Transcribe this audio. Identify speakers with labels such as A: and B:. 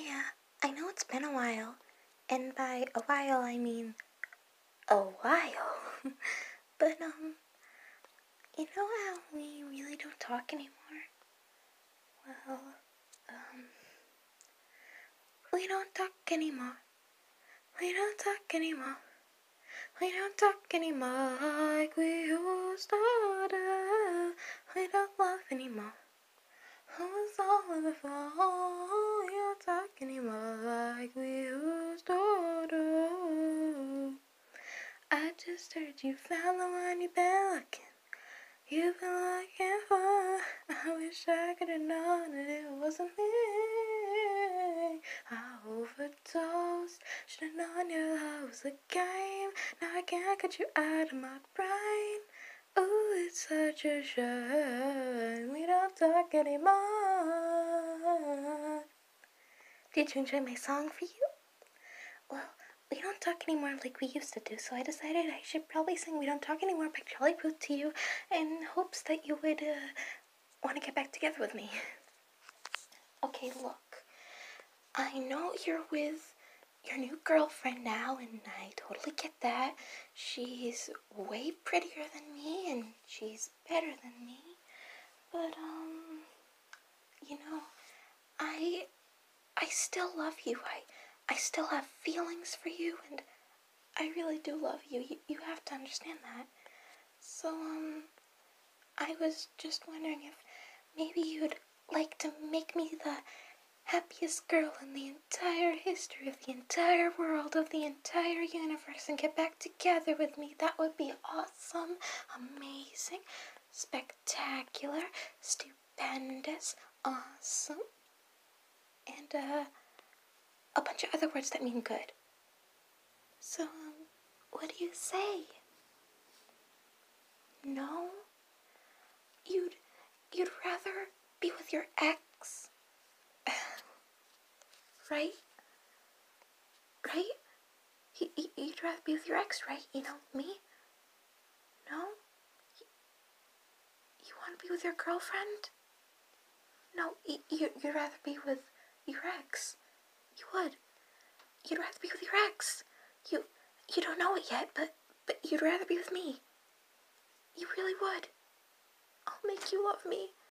A: I know it's been a while, and by a while I mean a while. But, you know how we really don't talk anymore? Well, we don't talk anymore. We don't talk anymore. We don't talk anymore like we used to do. We don't love anymore. Who was all before? We don't talk anymore like we used to do. I just heard you found the one you've been looking. You've been looking for. I wish I could have known that it wasn't me. I overdosed. Should have known your love was a game. Now I can't get you out of my brain. Ooh, it's such a shame. We don't talk anymore. Did you enjoy my song for you? Well, we don't talk anymore like we used to do, so I decided I should probably sing We Don't Talk Anymore by Charlie Puth to you in hopes that you would want to get back together with me. Okay, look. I know you're with your new girlfriend now, and I totally get that. She's way prettier than me, and she's better than me. But, you know, I still love you. I still have feelings for you, and I really do love you. You have to understand that. So, I was just wondering if maybe you'd like to make me the happiest girl in the entire history of the entire world, of the entire universe, and get back together with me. That would be awesome, amazing, spectacular, stupendous, awesome, and, a bunch of other words that mean good. So, what do you say? No? You'd rather be with your ex? Right? Right? You'd rather be with your ex, right? You know, me? No? You want to be with your girlfriend? No, you'd rather be with your ex. You would. You'd rather be with your ex. You don't know it yet, but you'd rather be with me. You really would. I'll make you love me.